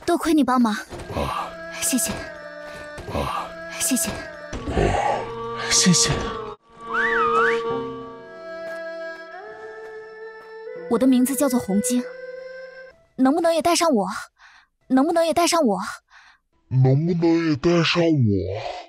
多亏你帮忙。 啊， 谢谢。 啊， 谢谢。 谢谢。 我的名字叫做红晶，能不能也带上我？能不能也带上我？ 能不能也带上我？